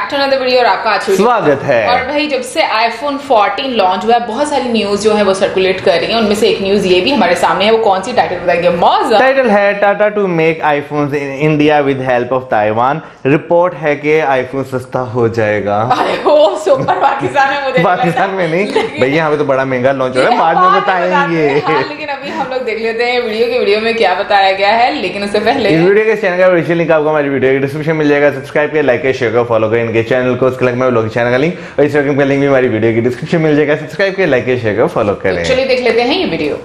To another video और आपका आज स्वागत है। और भाई जब से आईफोन 14 लॉन्च हुआ है बहुत सारी न्यूज जो है वो सर्कुलेट कर रही है। उनमें से एक न्यूज ये भी हमारे सामने है। वो कौन सी टाइटल बताएंगे? मौजा टाइटल है Tata to make iPhones in India with help of Taiwan. Report है कि आईफोन सस्ता हो जाएगा। सुपर पाकिस्तान में मुझे पाकिस्तान में नहीं भैया, यहाँ पे तो बड़ा महंगा लॉन्च हो रहा है, बाद में बताएंगे। लेकिन अभी हम लोग देख लेते हैं वीडियो में क्या बताया गया है। लेकिन उससे पहले इस वीडियो के चैनल का ऑफिशियल लिंक आपको हमारी वीडियो के डिस्क्रिप्शन मिल जाएगा। सब्सक्राइब करें, लाइक करें, शेयर करें, फॉलो करें इनके चैनल को। उसके लिंक में ब्लॉग चैनल का लिंक और इंस्टाग्राम का लिंक भी हमारी वीडियो की डिस्क्रिप्शन मिल जाएगा। सब्सक्राइब करें, लाइक करें, शेयर करें, फॉलो करें। चलिए देख लेते हैं ये वीडियो।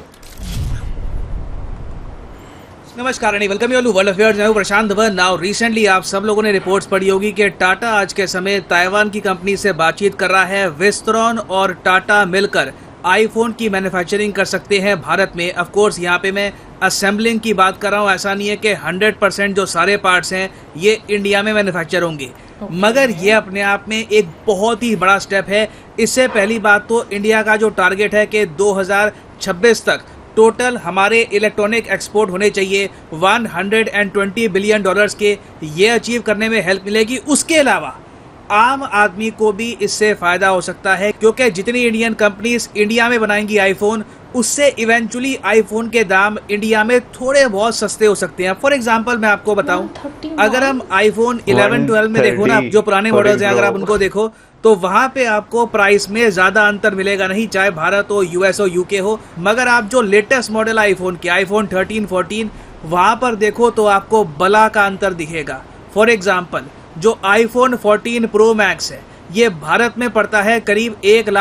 नमस्कार and welcome you all to world affairs. मैं हूं प्रशांत धवन। नाउ रिसेंटली आप सब लोगों ने रिपोर्ट्स पढ़ी होगी कि टाटा आज के समय ताइवान की कंपनी से बातचीत कर रहा है। विस्ट्रॉन और टाटा मिलकर आईफोन की मैन्युफैक्चरिंग कर सकते हैं भारत में। ऑफ कोर्स यहाँ पे मैं असेंबलिंग की बात कर रहा हूँ। ऐसा नहीं है कि 100% जो सारे पार्ट्स हैं ये इंडिया में मैन्युफैक्चर होंगे, मगर ये अपने आप में एक बहुत ही बड़ा स्टेप है। इससे पहली बात तो इंडिया का जो टारगेट है कि 2026 तक टोटल हमारे इलेक्ट्रॉनिक एक्सपोर्ट होने चाहिए 120 बिलियन डॉलर्स के, ये अचीव करने में हेल्प मिलेगी। उसके अलावा आम आदमी को भी इससे फायदा हो सकता है, क्योंकि जितनी इंडियन कंपनीज इंडिया में बनाएंगी आईफोन, उससे इवेंचुअली आईफोन के दाम इंडिया में थोड़े बहुत सस्ते हो सकते हैं। फॉर एग्जांपल मैं आपको बताऊं, अगर हम आईफोन 11, 12 में देखो ना, जो पुराने मॉडल्स हैं अगर आप उनको देखो तो वहां पे आपको प्राइस में ज्यादा अंतर मिलेगा नहीं, चाहे भारत हो, यूएस हो, यूके हो। मगर आप जो लेटेस्ट मॉडल आईफोन के आईफोन 13, 14 वहां पर देखो तो आपको बला का अंतर दिखेगा। फॉर एग्जाम्पल जो आईफोन 14 प्रो मैक्स है ये भारत में पड़ता है करीब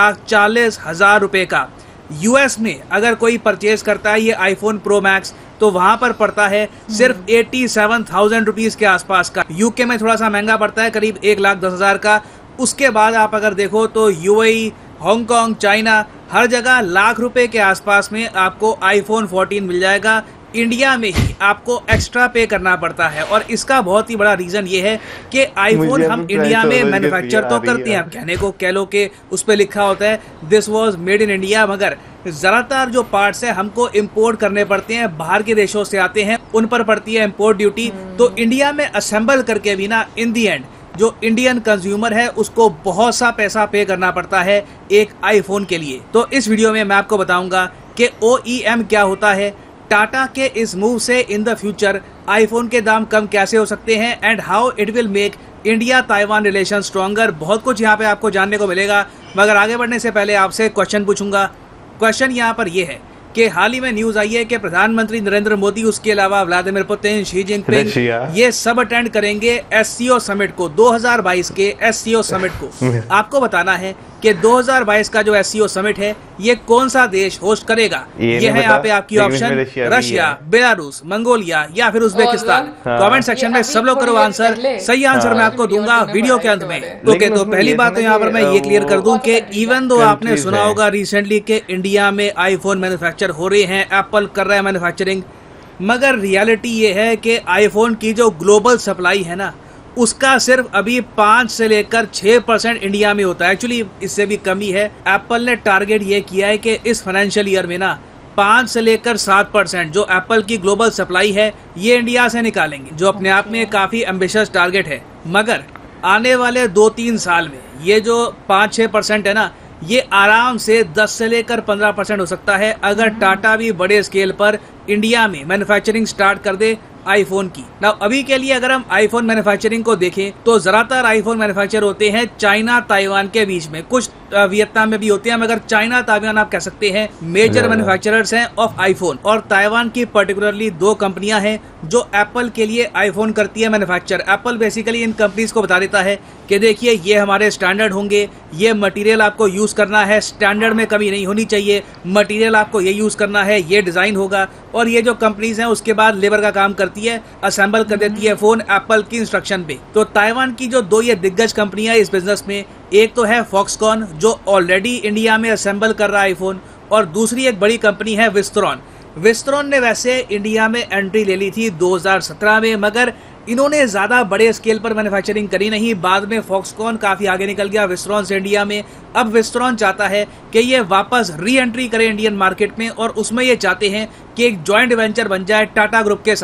1,40,000 रुपए का। यूएस में अगर कोई परचेज करता है ये आईफोन प्रो मैक्स तो वहां पर पड़ता है सिर्फ 87,000 रुपीज के आसपास का। यूके में थोड़ा सा महंगा पड़ता है, करीब 1,10,000 का। उसके बाद आप अगर देखो तो यूएई, हांगकांग, चाइना, हर जगह लाख रुपए के आसपास में आपको आईफोन 14 मिल जाएगा। इंडिया में ही आपको एक्स्ट्रा पे करना पड़ता है, और इसका बहुत ही बड़ा रीजन ये है कि आईफोन हम इंडिया में मैन्युफैक्चर तो करते हैं। आप कहने को कह लो कि उस पर लिखा होता है this was made in India, मगर ज्यादातर जो पार्ट्स है हमको इंपोर्ट करने पड़ते हैं, बाहर के देशों से आते हैं, उन पर पड़ती है इंपोर्ट ड्यूटी। तो इंडिया में असेंबल करके भी ना इन दी एंड जो इंडियन कंज्यूमर है उसको बहुत सा पैसा पे करना पड़ता है एक आईफोन के लिए। तो इस वीडियो में मैं आपको बताऊंगा कि OEM क्या होता है, टाटा के इस मूव से इन द फ्यूचर आईफोन के दाम कम कैसे हो सकते हैं, and how it will make India Taiwan relation stronger. बहुत कुछ यहाँ पे आपको जानने को मिलेगा, मगर आगे बढ़ने से पहले आपसे क्वेश्चन पूछूंगा। क्वेश्चन यहाँ पर यह है कि हाल ही में न्यूज आई है कि प्रधानमंत्री नरेंद्र मोदी, उसके अलावा व्लादिमीर पुतिन, शी जिनपिंग ये सब अटेंड करेंगे SCO समिट को, 2022 के SCO समिट को। आपको बताना है कि 2022 का जो SCO समिट है ये कौन सा देश होस्ट करेगा। ये है यहाँ पे आपकी ऑप्शन, रशिया, बेलारूस, मंगोलिया या फिर उज्बेकिस्तान। कमेंट सेक्शन में सब लोग करो आंसर। सही आंसर मैं आपको दूंगा वीडियो के अंत में। ओके, तो पहली बात तो यहाँ पर मैं ये क्लियर कर दूं कि इवन दो आपने सुना होगा रिसेंटली कि इंडिया में आईफोन मैन्युफैक्चर हो रहे हैं, एप्पल कर रहा है मैन्युफैक्चरिंग, मगर रियलिटी ये है कि आईफोन की जो ग्लोबल सप्लाई है ना उसका सिर्फ अभी 5 से लेकर 6% इंडिया में होता है। एक्चुअली इससे भी कमी है। एप्पल ने टारगेट ये किया है कि इस फाइनेंशियल ईयर में ना 5 से लेकर 7% जो एप्पल की ग्लोबल सप्लाई है ये इंडिया से निकालेंगे, जो अपने आप में काफी एम्बिशियस टारगेट है। मगर आने वाले 2-3 साल में ये जो 5-6% है ना ये आराम से 10 से लेकर 15% हो सकता है, अगर टाटा भी बड़े स्केल पर इंडिया में मैन्युफैक्चरिंग स्टार्ट कर दे आईफोन की। ना अभी के लिए अगर हम आईफोन मैन्युफैक्चरिंग को देखें तो ज्यादातर आईफोन मैन्युफैक्चर होते हैं चाइना ताइवान के बीच में, कुछ वियतनाम में भी होते हैं, मगर चाइना ताइवान आप कह सकते हैं मेजर मैन्युफैक्चरर्स हैं ऑफ आईफोन। और ताइवान की पर्टिकुलरली 2 कंपनियां हैं जो एप्पल के लिए आईफोन करती है मैन्युफैक्चर। एप्पल बेसिकली इन कंपनीज को बता देता है कि देखिए ये हमारे स्टैंडर्ड होंगे, ये मटेरियल आपको यूज करना है, स्टैंडर्ड में कमी नहीं होनी चाहिए, मटेरियल आपको ये यूज करना है, ये डिजाइन होगा। और ये जो कंपनीज हैं उसके बाद लेबर का काम करती है, असेंबल कर देती है फोन एप्पल की इंस्ट्रक्शन पे। तो ताइवान की जो 2 ये दिग्गज कंपनियां इस बिजनेस में, एक तो है फॉक्सकॉन जो ऑलरेडी इंडिया में असेंबल कर रहा है आईफोन, और दूसरी एक बड़ी कंपनी है विस्ट्रॉन। विस्ट्रॉन ने वैसे इंडिया में एंट्री ले ली थी 2017 में, मगर इन्होंने ज्यादा बड़े स्केल पर मैन्युफैक्चरिंग करी नहीं। बाद में फॉक्सकॉन काफी आगे निकल गया विस्ट्रॉन से इंडिया में। अब विस्ट्रॉन चाहता है कि ये वापस री एंट्री करे इंडियन मार्केट में, और उसमें ये चाहते हैं कि एक जॉइंट वेंचर बन जाए टाटा ग्रुप के साथ।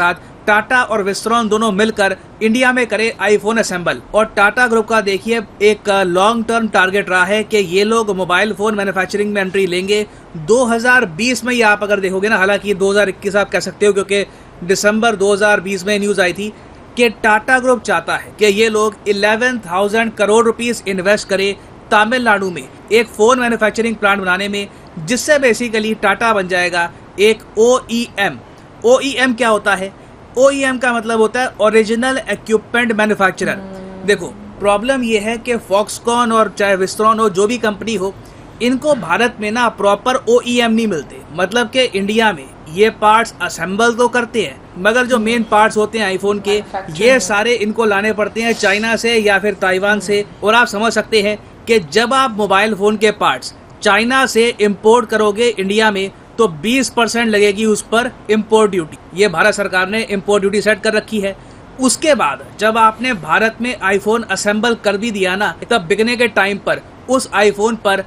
टाटा और विस्ट्रॉन दोनों मिलकर इंडिया में करे आईफोन असेंबल। और टाटा ग्रुप का देखिए एक लॉन्ग टर्म टारगेट रहा है कि ये लोग मोबाइल फोन मैन्युफैक्चरिंग में एंट्री लेंगे 2020 में। ये आप अगर देखोगे ना, हालांकि 2021 आप कह सकते हो क्योंकि दिसंबर 2020 में न्यूज आई थी कि टाटा ग्रुप चाहता है कि ये लोग 11,000 करोड़ रुपीस इन्वेस्ट करे तमिलनाडु में एक फोन मैन्युफैक्चरिंग प्लांट बनाने में, जिससे बेसिकली टाटा बन जाएगा एक OEM। OEM क्या होता है? OEM का मतलब होता है ओरिजिनल इक्विपमेंट मैन्युफैक्चरर। देखो प्रॉब्लम ये है कि फॉक्सकॉन और चाहे विस्ट्रॉन हो, जो भी कंपनी हो, इनको भारत में ना प्रॉपर OEM नहीं मिलते। मतलब कि इंडिया में ये पार्ट्स असेंबल तो करते हैं, मगर जो मेन पार्ट्स होते हैं आईफोन के, ये सारे इनको लाने पड़ते हैं चाइना से या फिर ताइवान से। और आप समझ सकते हैं कि जब आप मोबाइल फोन के पार्ट्स चाइना से इंपोर्ट करोगे इंडिया में तो 20% लगेगी उस पर इंपोर्ट ड्यूटी। ये भारत सरकार ने इंपोर्ट ड्यूटी सेट कर रखी है। उसके बाद जब आपने भारत में आईफोन असेंबल कर भी दिया ना, तब बिकने के टाइम पर उस आईफोन पर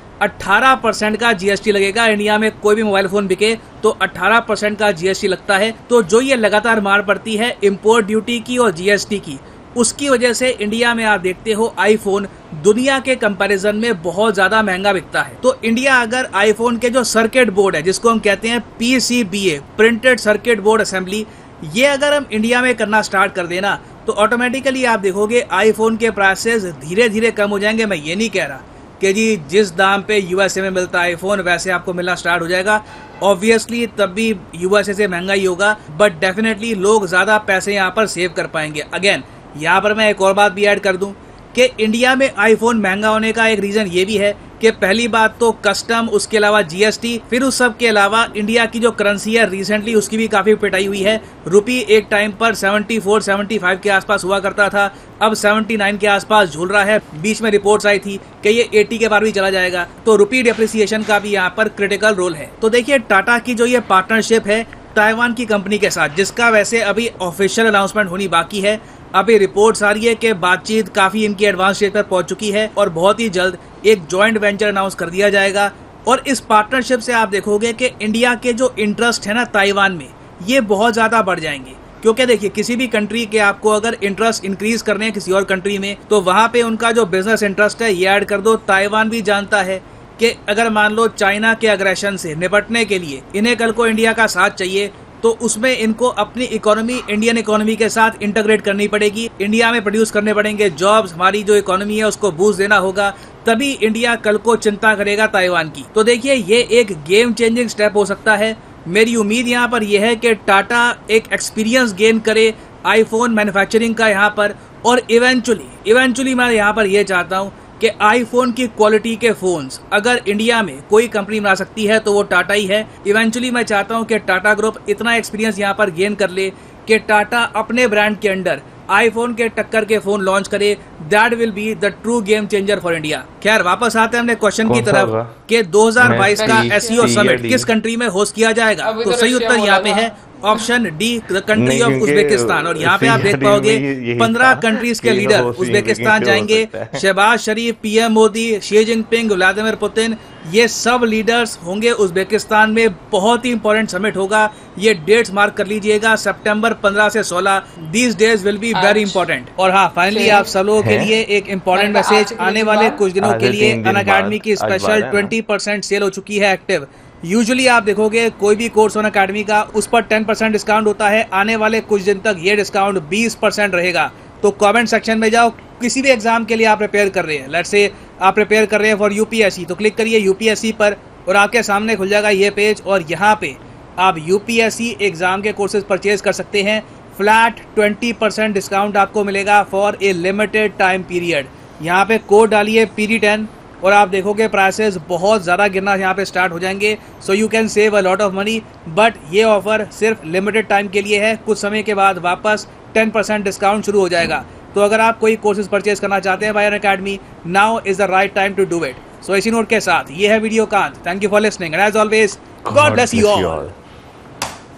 18% का GST लगेगा। इंडिया में कोई भी मोबाइल फोन बिके तो 18% का GST लगता है। तो जो ये लगातार मार पड़ती है इंपोर्ट ड्यूटी की और GST की, उसकी वजह से इंडिया में आप देखते हो आईफोन दुनिया के कंपैरिजन में बहुत ज्यादा महंगा बिकता है। तो इंडिया अगर आईफोन के जो सर्किट बोर्ड है, जिसको हम कहते हैं PCBA, printed circuit board assembly, ये अगर हम इंडिया में करना स्टार्ट कर देना तो ऑटोमेटिकली आप देखोगे आईफोन के प्राइसेस धीरे धीरे कम हो जाएंगे। मैं ये नहीं कह रहा कि जी जिस दाम पे USA में मिलता है आईफोन वैसे आपको मिलना स्टार्ट हो जाएगा। ऑब्वियसली तब भी USA से महंगा ही होगा, बट डेफिनेटली लोग ज्यादा पैसे यहाँ पर सेव कर पाएंगे। अगेन यहाँ पर मैं एक और बात भी ऐड कर दूं कि इंडिया में आईफोन महंगा होने का एक रीजन ये भी है कि पहली बात तो कस्टम, उसके अलावा GST, फिर उस सब के अलावा इंडिया की जो करेंसी है रिसेंटली उसकी भी काफी पिटाई हुई है। रुपी एक टाइम पर 74-75 के आसपास हुआ करता था, अब 79 के आसपास झूल रहा है। बीच में रिपोर्ट्स आई थी कि ये 80 के पार भी चला जाएगा। तो रुपी डेप्रिसिएशन का भी यहाँ पर क्रिटिकल रोल है। तो देखिए टाटा की जो ये पार्टनरशिप है ताइवान की कंपनी के साथ, जिसका वैसे अभी ऑफिशियल अनाउंसमेंट होनी बाकी है, अभी रिपोर्ट्स आ रही है कि बातचीत काफी इनकी एडवांस स्टेज पर पहुंच चुकी है और बहुत ही जल्द एक जॉइंट वेंचर अनाउंस कर दिया जाएगा। और इस पार्टनरशिप से आप देखोगे कि इंडिया के जो इंटरेस्ट है ना ताइवान में, ये बहुत ज्यादा बढ़ जाएंगे। क्योंकि देखिए किसी भी कंट्री के आपको अगर इंटरेस्ट इंक्रीज करने हैं किसी और कंट्री में, तो वहां पे उनका जो बिजनेस इंटरेस्ट है ये ऐड कर दो। ताइवान भी जानता है कि अगर मान लो चाइना के अग्रेशन से निपटने के लिए इन्हें कल को इंडिया का साथ चाहिए, तो उसमें इनको अपनी इकोनॉमी इंडियन इकोनॉमी के साथ इंटीग्रेट करनी पड़ेगी। इंडिया में प्रोड्यूस करने पड़ेंगे जॉब्स, हमारी जो इकोनॉमी है उसको बूस्ट देना होगा, तभी इंडिया कल को चिंता करेगा ताइवान की। तो देखिए ये एक गेम चेंजिंग स्टेप हो सकता है। मेरी उम्मीद यहाँ पर यह है कि टाटा एक एक्सपीरियंस गेन करे आईफोन मैन्युफैक्चरिंग का यहाँ पर, और इवेंचुअली मैं यहाँ पर यह चाहता हूँ कि आईफोन की क्वालिटी के फोन्स अगर इंडिया में कोई कंपनी बना सकती है तो वो टाटा ही है। इवेंचुअली मैं चाहता हूं कि टाटा ग्रुप इतना एक्सपीरियंस यहां पर गेन कर ले कि टाटा अपने ब्रांड के अंडर आईफोन के टक्कर के फोन लॉन्च करे। That will be the true game changer for India. खैर वापस आते हैं अपने क्वेश्चन की तरफ कि 2022 का SEO समिट किस कंट्री में होस्ट किया जाएगा। तो सही उत्तर यहाँ पे है option D, country of Uzbekistan. और यहाँ पे आप देख पाओगे 15 कंट्रीज के लीडर उज्बेकिस्तान जाएंगे। Shehbaz Sharif, PM Modi, Xi Jinping, Vladimir Putin, ये सब लीडर्स होंगे उज्बेकिस्तान में। बहुत ही इंपॉर्टेंट समिट होगा, ये डेट्स मार्क कर लीजिएगा, सितंबर 15 से 16। These days will be very important. और हाँ फाइनली आप सब लोगों के लिए एक इंपॉर्टेंट मैसेज, आने वाले कुछ दिनों के लिए अनअकैडमी की स्पेशल 20% सेल हो चुकी है एक्टिव। यूजुअली आप देखोगे कोई भी कोर्स ऑन अकेडमी का उस पर 10% डिस्काउंट होता है। आने वाले कुछ दिन तक ये डिस्काउंट 20% रहेगा। तो कमेंट सेक्शन में जाओ, किसी भी एग्जाम के लिए आप प्रिपेयर कर रहे हैं, लेट्स से आप प्रिपेयर कर रहे हैं फॉर UPSC, तो क्लिक करिए UPSC पर और आपके सामने खुल जाएगा ये पेज। और यहाँ पे आप UPSC एग्जाम के कोर्सेज परचेज कर सकते हैं। फ्लैट 20% डिस्काउंट आपको मिलेगा for a limited time period. यहाँ पे कोड डालिए PD10 और आप देखोगे प्राइसेस बहुत ज़्यादा गिरना यहाँ पे स्टार्ट हो जाएंगे। So you can save a lot of money, but ये ऑफर सिर्फ लिमिटेड टाइम के लिए है। कुछ समय के बाद वापस 10% डिस्काउंट शुरू हो जाएगा। तो अगर आप कोई कोर्सेज परचेज करना चाहते हैं by Unacademy, now is the right time to do it. So इसी नोट के साथ ये है वीडियो कांत। Thank you for listening and as always god bless you all.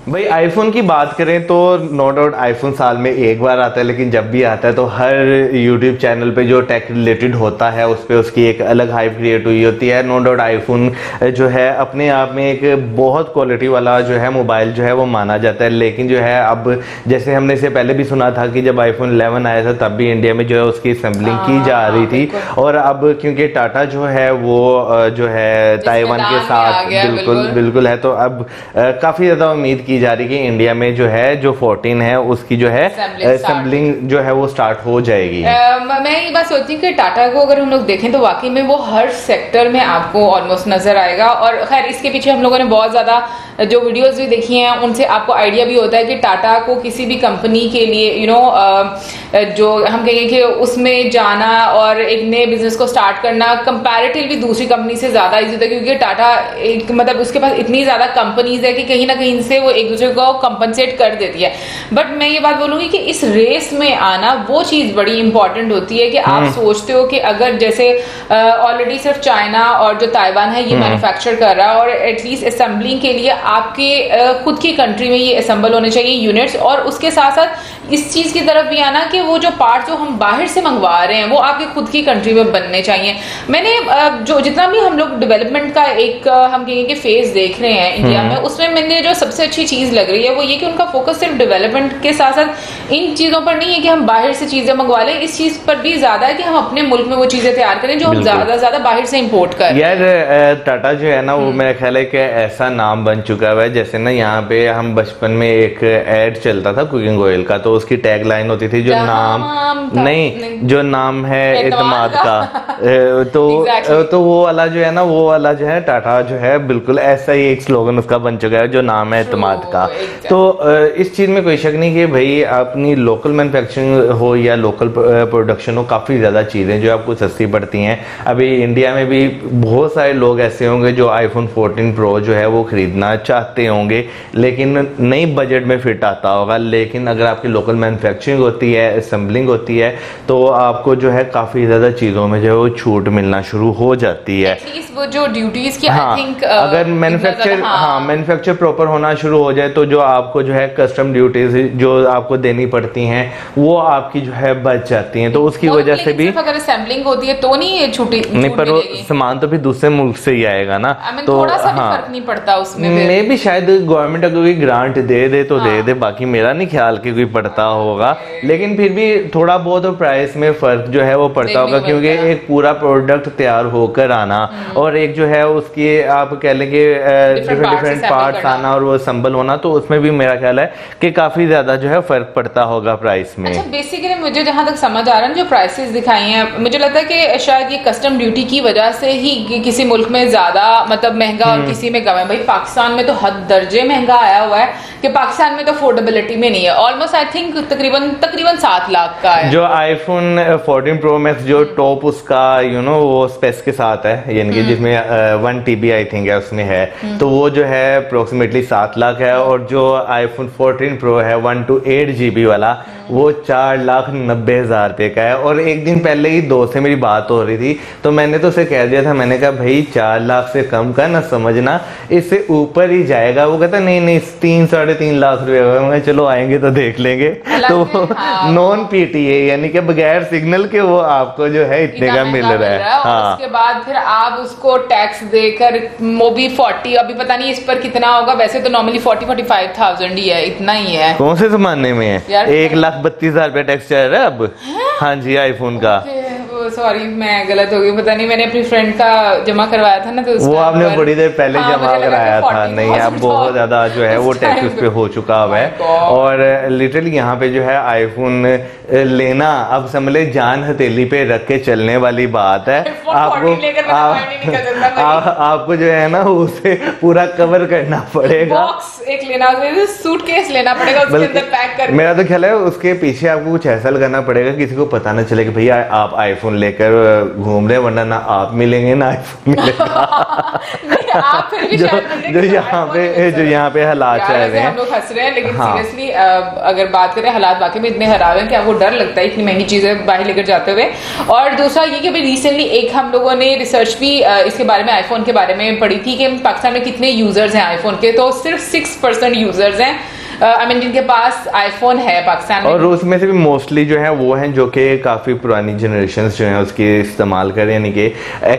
भाई आईफोन की बात करें तो नो डाउट आईफोन साल में एक बार आता है, लेकिन जब भी आता है तो हर यूट्यूब चैनल पे जो टेक रिलेटेड होता है उस पे उसकी एक अलग हाइप क्रिएट हुई होती है। नो डाउट आईफोन जो है अपने आप में एक बहुत क्वालिटी वाला जो है मोबाइल जो है वो माना जाता है, लेकिन जो है अब जैसे हमने इसे पहले भी सुना था कि जब आईफोन 11 आया था तब भी इंडिया में जो है उसकी असेंबलिंग की जा रही थी, और अब क्योंकि टाटा जो है वो जो है ताइवान के साथ बिल्कुल है, तो अब काफी ज्यादा उम्मीद की जा रही कि इंडिया में जो है जो 14 है उसकी जो है असेंबलिंग जो है वो स्टार्ट हो जाएगी। मैं ये बात सोचती हूँ कि टाटा को अगर हम लोग देखें तो वाकई में वो हर सेक्टर में आपको ऑलमोस्ट नजर आएगा, और खैर इसके पीछे हम लोगों ने बहुत ज्यादा जो वीडियोस भी देखी हैं उनसे आपको आइडिया भी होता है कि टाटा को किसी भी कंपनी के लिए जो हम कहेंगे कि उसमें जाना और एक नए बिजनेस को स्टार्ट करना कंपैरेटिवली दूसरी कंपनी से ज्यादा इजी होता है, क्योंकि टाटा एक मतलब उसके पास इतनी ज्यादा कंपनीज है कि कहीं ना कहीं से वो एक दूसरे को कंपनसेट कर देती है। बट मैं ये बात बोलूंगी कि इस रेस में आना वो चीज बड़ी इंपॉर्टेंट होती है कि आप सोचते हो कि अगर जैसे ऑलरेडी सिर्फ चाइना और जो ताइवान है ये मैन्युफैक्चर कर रहा है, और एटलीस्ट असेंबलिंग के लिए आपके खुद की कंट्री में ये असेंबल होने चाहिए यूनिट्स, और उसके साथ साथ इस चीज की तरफ भी आना कि वो जो पार्ट जो हम बाहर से मंगवा रहे हैं वो आपके खुद की कंट्री में बनने चाहिए। मैंने जो जितना भी हम लोग डेवलपमेंट का एक हम कहेंगे कि फेज देख रहे हैं इंडिया में, उसमें मैंने जो सबसे अच्छी चीज लग रही है वो ये कि उनका फोकस सिर्फ डेवलपमेंट के साथ साथ इन चीजों पर नहीं है कि हम बाहर से चीजें मंगवा लें, इस चीज पर भी ज्यादा है कि हम अपने मुल्क में वो चीजें तैयार करें जो हम ज्यादा बाहर से इंपोर्ट करें। यार टाटा जो है ना वो मेरा ख्याल है कि ऐसा नाम बन चुका है, जैसे ना यहाँ पे हम बचपन में एक एड चलता था कुकिंग ऑयल का, तो उसकी टैग लाइन होती थी जो नाम नहीं जो नाम है एतमाद का तो वो वाला जो है ना वो वाला जो है टाटा जो है बिल्कुल ऐसा ही एक स्लोगन उसका बन चुका है जो नाम है एतमाद का। तो इस चीज में कोई शक नहीं कि भाई अपनी लोकल मैन्युफैक्चरिंग हो या लोकल प्रोडक्शन हो, काफी ज्यादा चीजें जो आपको सस्ती पड़ती हैं। अभी इंडिया में भी बहुत सारे लोग ऐसे होंगे जो आईफोन 14 प्रो जो है वो खरीदना चाहते होंगे, लेकिन नई बजट में फिट आता होगा, लेकिन अगर आपकी लोकल मैन्युफैक्चरिंग होती है, असेंबलिंग होती है, तो आपको जो है काफी ज्यादा चीजों में जो है वो छूट मिलना शुरू हो जाती है। वो जो ड्यूटीज की हाँ, आई थिंक अगर मैन्युफैक्चर प्रॉपर होना शुरू हो जाए तो जो आपको जो है कस्टम ड्यूटीज जो आपको देनी पड़ती हैं वो आपकी जो है बच जाती हैं, तो उसकी वजह से भी अगर असेंबलिंग होती है तो नहीं छुट्टी नहीं, पर वो सामान तो भी दूसरे मुल्क से ही आएगा ना, तो थोड़ा सा फर्क नहीं पड़ता उसमें। मे भी शायद गवर्नमेंट अगर कोई ग्रांट दे तो दे दे, बाकी मेरा नहीं ख्याल कि कोई पड़ता होगा, लेकिन फिर भी थोड़ा बहुत प्राइस में फर्क जो है वो पड़ता होगा, क्योंकि एक पूरा प्रोडक्ट तैयार होकर आना और एक जो है उसकी आप कह लेंगे डिफरेंट पार्ट्स आना और वो असेंबल होना, तो उसमें भी मेरा ख्याल है कि काफी ज्यादा जो है फर्क पड़ता होगा प्राइस में। अच्छा, बेसिकली मुझे जहां तक समझ आ रहा है जो प्राइसेस दिखाई हैं, मुझे लगता है कि शायद ये कस्टम ड्यूटी की वजह से ही किसी मुल्क में ज्यादा मतलब महंगा और किसी में कम है। भाई पाकिस्तान में तो हद दर्जे महंगा आया हुआ है कि पाकिस्तान में तो अफोर्डेबिलिटी में नहीं है। ऑलमोस्ट आई थिंक तकरीबन 7 लाख का है जो आईफोन 14 प्रो मैक्स जो टॉप उसका वो स्पेस के साथ है, यानी कि जिसमें 1 TB आई थिंक है उसमें है, तो वो जो है अप्रोक्सीमेटली 7 लाख है, और जो आईफोन 14 प्रो है 128 GB वाला वो 4,90,000 रुपए का है। और एक दिन पहले ही दोस्त से मेरी बात हो रही थी, तो मैंने तो उसे कह दिया था, मैंने कहा भाई 4 लाख से कम का ना समझना, इससे ऊपर ही जाएगा। वो कहता नहीं 3-3.5 लाख रुपए। चलो आएंगे तो देख लेंगे। तो नॉन PTA यानी कि बगैर सिग्नल के वो आपको जो है इतने का मिल रहा है। हाँ। उसके बाद फिर आप उसको टैक्स देकर वो भी 40, अभी पता नहीं इस पर कितना होगा, वैसे तो नॉर्मली 40-45,000 ही है, इतना ही है। कौन से जमाने में है? 1,32,000 रुपए टैक्स चल रहा है अब। हाँ जी, आईफोन का। सॉरी मैं गलत हो गई, पता नहीं, मैंने अपनी फ्रेंड का जमा करवाया था ना, तो वो आपने बड़ी देर पहले जमा कराया था। नहीं, अब बहुत ज्यादा जो है वो टैक्स उस पे हो चुका हुआ है। और लिटरली यहाँ पे जो है आईफोन लेना अब समझे जान हथेली पे रख के चलने वाली बात है। आपको जो है ना उसे पूरा कवर करना पड़ेगा। बॉक्स एक लेना, सूटकेस लेना पड़ेगा, उसके अंदर पैक करके। मेरा तो ख्याल है उसके पीछे आपको कुछ ऐसा लगाना पड़ेगा किसी को पता ना चले कि भैया आप आईफोन आईफोन लेकर घूम रहे हैं, वरना ना आप मिलेंगे ना आईफोन मिलेगा। नहीं, आप फिर भी जो यहाँ पे हालात चल रहे हैं, हम लोग हंस रहे हैं, लेकिन हाँ। सीरियसली अगर बात करें, हालात वाकई में इतने खराब हैं कि आपको डर लगता है इतनी महंगी चीजें बाहर लेकर जाते हुए। और दूसरा ये कि अभी रिसेंटली एक हम लोगों ने रिसर्च भी इसके बारे में, आईफोन के बारे में पढ़ी थी कि पाकिस्तान में कितने यूजर्स हैं आईफोन के, तो सिर्फ 6% यूजर्स हैं जिनके पास आईफोन है पाकिस्तान में। और उसमें से भी मोस्टली जो है वो हैं जो कि काफ़ी पुरानी जनरेशन जो हैं उसके इस्तेमाल करें, यानी कि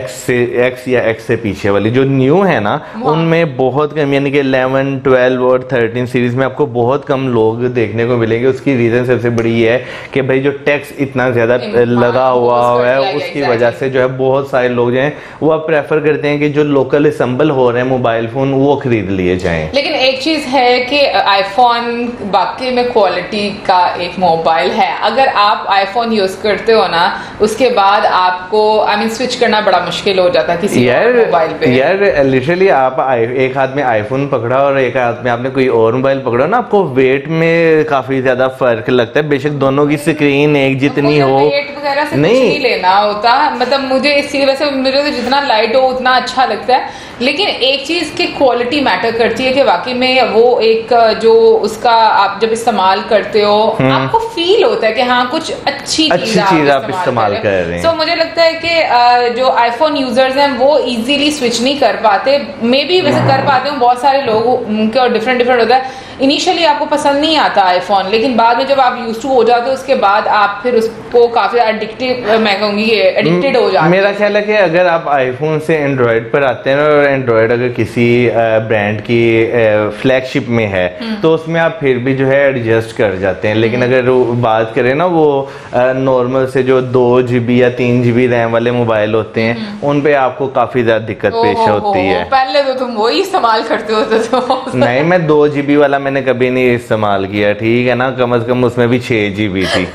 एक्स या एक्स से पीछे वाली जो न्यू है ना, उनमें बहुत कम, यानी कि 11, 12 और 13 सीरीज में आपको बहुत कम लोग देखने को मिलेंगे। उसकी रीज़न सबसे बड़ी ये है कि भाई जो टैक्स इतना ज़्यादा लगा हुआ है, उसकी वजह से जो है बहुत सारे लोग जो हैं वो अब प्रेफर करते हैं कि जो लोकल असेंबल हो रहे हैं मोबाइल फ़ोन वो खरीद लिए जाएँ। लेकिन एक चीज़ है कि आईफोन बाकी में क्वालिटी का एक मोबाइल है। अगर आप आईफोन यूज करते हो ना, उसके बाद आपको स्विच करना बड़ा मुश्किल हो जाता है किसी मोबाइल पे। यार लिटरली आप एक हाथ में आईफोन पकड़ा और एक हाथ में आपने कोई और मोबाइल पकड़ा ना, आपको वेट में काफी ज्यादा फर्क लगता है। बेशक दोनों की स्क्रीन एक जितनी हो, वेट वगैरह से नहीं लेना होता, मतलब मुझे इसी वजह से मुझे तो जितना लाइट हो उतना अच्छा लगता है। लेकिन एक चीज की क्वालिटी मैटर करती है कि वाकई में वो एक जो उसका आप जब इस्तेमाल करते हो आपको फील होता है कि हाँ कुछ अच्छी चीज आप इस्तेमाल कर रहे हैं। तो मुझे लगता है कि जो आईफोन यूजर्स हैं वो इजीली स्विच नहीं कर पाते, मे बी वैसे कर पाते हैं बहुत सारे लोग, उनके डिफरेंट होता है। इनिशियली आपको पसंद नहीं आता आईफोन, लेकिन बाद में जब आप यूज टू हो जाते हो उसके बाद आप फिर उसको काफी एडिक्टिव, मैं कहूंगी एडिक्टेड हो जाते हैं। मेरा ख्याल है कि अगर आप आईफोन से एंड्रॉयड पर आते हैं और एंड्रॉयड अगर किसी ब्रांड की फ्लैगशिप में है तो उसमें आप फिर भी जो है एडजस्ट कर जाते हैं। लेकिन अगर बात करें ना वो नॉर्मल से जो 2 GB या 3 GB रैम वाले मोबाइल होते हैं, उन पे आपको काफी ज्यादा दिक्कत पेश होती है। पहले तो तुम वही इस्तेमाल करते होते तो। नहीं, मैं 2 GB वाला मैंने कभी नहीं इस्तेमाल किया, ठीक है ना, कम से कम उसमें भी 6 GB थी।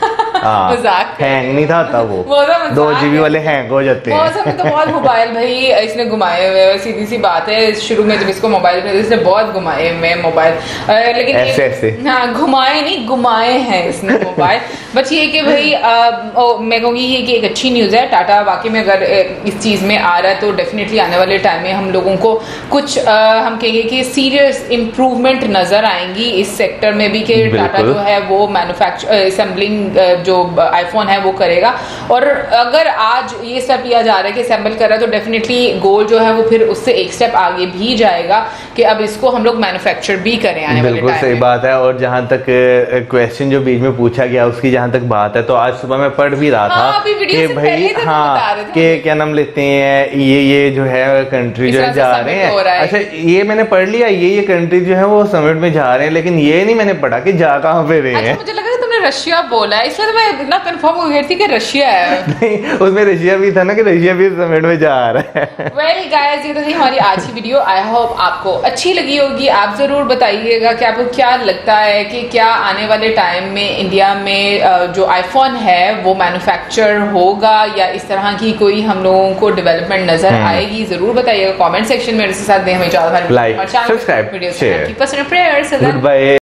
हैंग नहीं था तब वो 2 GB वाले हैंग हो जाते हैं। तो बहुत मोबाइल भाई इसने घुमाए हुए, सीधी सी बात है। शुरू में जब इसको मोबाइल पे इसने बहुत घुमाए हुए मोबाइल, लेकिन ऐसे हाँ घुमाए नहीं, घुमाए हैं इसने मोबाइल। बस ये कि भाई मैं कहूँगी ये कि एक अच्छी न्यूज़ है, टाटा वाकई में अगर इस चीज़ में आ रहा है तो डेफिनेटली आने वाले टाइम में हम लोगों को कुछ हम कहेंगे कि सीरियस इम्प्रूवमेंट नजर आएंगी इस सेक्टर में भी, कि टाटा जो है वो मैन्युफैक्चर असेंबलिंग जो आईफोन है वो करेगा। और अगर आज ये स्टेप लिया जा रहा है कि असेंबल कर रहा है तो डेफिनेटली गोल जो है वो फिर उससे एक स्टेप आगे भी जाएगा कि अब इसको हम लोग मैन्युफैक्चर भी करें आने वाले टाइम में। बिल्कुल सही बात है। और जहां तक क्वेश्चन जो बीच में पूछा गया उसकी जहां तक बात है, तो आज सुबह मैं पढ़ भी रहा था कि भाई कि क्या नाम लेते हैं ये जो है कंट्री जो है जा रहे हैं। अच्छा ये मैंने पढ़ लिया, ये कंट्री जो है वो समिट में जा रहे हैं, लेकिन ये नहीं मैंने पढ़ा कि जा कहाँ पे रहे हैं। मुझे लगा तुमने रशिया बोला है, इसलिए तो मैं इतना कंफर्म हो गई थी कि रशिया है। नहीं, उसमें रशिया भी था ना कि रशिया भी समिट में जा रहा है। वेल गाइस, ये तो थी हमारी आज की वीडियो। आई होप आपको अच्छी लगी होगी। आप जरूर बताइएगा कि आपको क्या लगता है कि क्या आने वाले टाइम में इंडिया में जो आईफोन है वो मैन्युफैक्चर होगा या इस तरह की कोई हम लोगों को डेवलपमेंट नजर आएगी। जरूर बताइएगा कमेंट सेक्शन में। मेरे साथ दें हमें इजाजत, like, subscribe, share, keep us in prayers. Good bye.